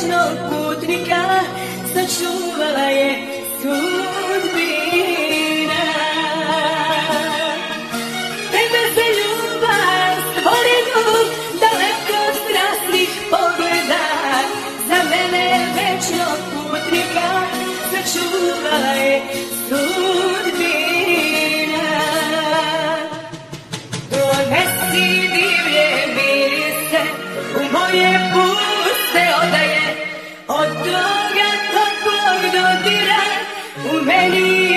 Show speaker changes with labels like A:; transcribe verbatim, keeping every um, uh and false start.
A: večnog putnika sačuvala je sudbina. Tebe se ljubav stvori ljub, daleko od strasnih pogleda. Za mene večnog putnika sačuvala je sudbina. Donesi divlje mirise u moje puste odaje, od toga toplog dodira u meni